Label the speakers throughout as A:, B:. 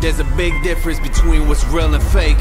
A: There's a big difference between what's real and fake.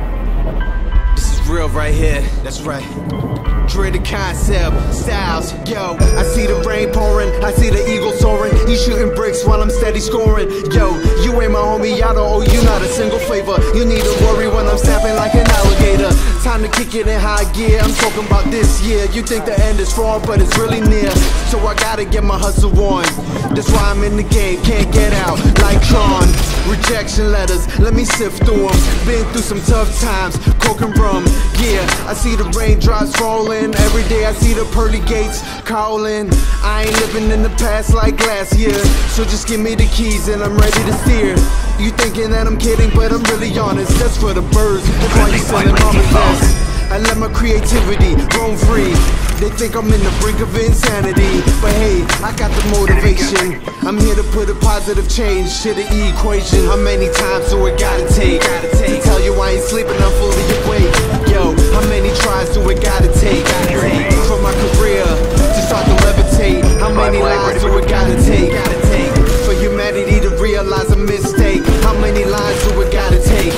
A: This is real right here, that's right. Dread the concept, styles, yo. I see the rain pouring, I see the eagle soaring. You shooting bricks while I'm steady scoring. Yo, you ain't my homie, I don't owe you not a single favor. You need to worry when I'm snapping like an alligator. Time to kick it in high gear, I'm talking about this year. You think the end is far, but it's really near. So I gotta get my hustle on. That's why I'm in the game, can't get out like Tron. Rejection letters, let me sift through them. Been through some tough times, coke and rum. Yeah, I see the raindrops falling. Every day I see the pearly gates calling. I ain't living in the past like last year. So just give me the keys and I'm ready to steer. You thinking that I'm kidding, but I'm really honest. That's for the birds, that's why you selling mama's ass. I let my creativity roam free. They think I'm in the brink of insanity, but hey, I got the motivation. I'm here to put a positive change to the equation. How many times do it gotta take to tell you I ain't sleeping, I'm fully awake? Yo, how many tries do it gotta take for my career to start to levitate? How many lives do it gotta take for humanity to realize a mistake? How many lines do it gotta take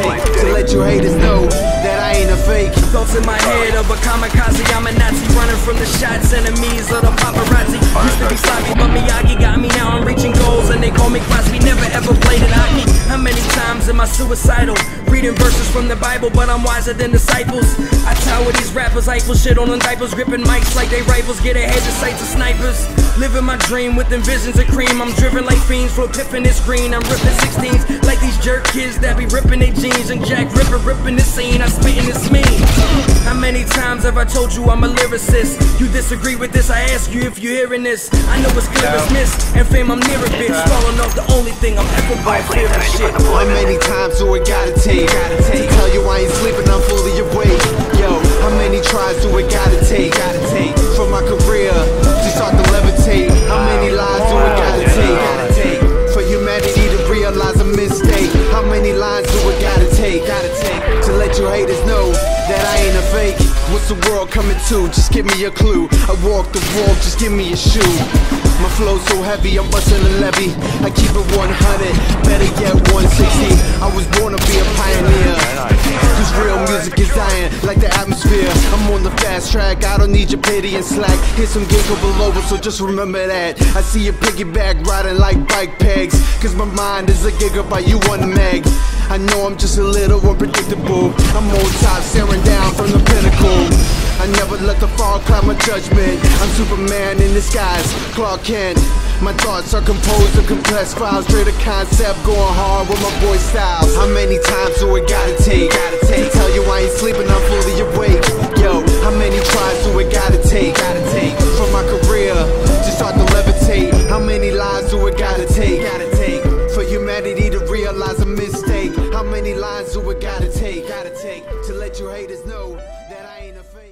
A: to let your haters know that I ain't a fake?
B: Thoughts in my head of a kamikaze, I'm a Nazi, running from the shots, enemies of the paparazzi. Used to be sloppy, but Miyagi got me, now I'm reaching goals, and they call me Crosby, never ever played it hockey. How many times am I suicidal? Reading verses from the Bible, but I'm wiser than disciples. I tower these rappers, Eiffel shit on them diapers, gripping mics like they rifles, get ahead to sights of snipers. Living my dream with them visions of cream, I'm driven like fiends, for pippin' this green. I'm ripping 16s like these jerk kids that be ripping their jeans, and Jack Ripper ripping the scene, I spittin' this mean. How many times have I told you I'm a lyricist? You disagree with this, I ask you if you're hearing this. I know it's clear as mist, and fame I'm near a bitch. Falling off the only thing I'm ever gonna fear is shit.
A: How many times do it gotta take to tell you I ain't sleeping, I'm fully awake? Yo, how many tries do it gotta take for my career to start to levitate? How many lives do it gotta take for humanity to realize a mistake? How many lines do it gotta take to let your haters know that I ain't a fake? What's the world coming to? Just give me a clue. I walk the walk, just give me a shoe. My flow's so heavy, I'm busting a levy. I keep it 100, better yet 160. I was born to be a pioneer, cause real music is dying like the atmosphere. I'm on the fast track, I don't need your pity and slack. Here's some ginkgo biloba, so just remember that. I see you piggyback riding like bike pegs, cause my mind is a gigabyte, you 1 meg. I know I'm just a little unpredictable. I'm on top, staring down from the pinnacle. I never let the fall cloud my judgment. I'm Superman in disguise, Clark Kent. My thoughts are composed of compressed files. Straight a concept, going hard with my boy Styles. How many times do it gotta take to tell you I ain't sleeping, I'm fully awake? Yo, how many tries do it gotta take for my career to start to levitate? How many lives do it gotta take for humanity to realize a mistake? How many lines do it gotta take to let your haters know that I ain't a fake?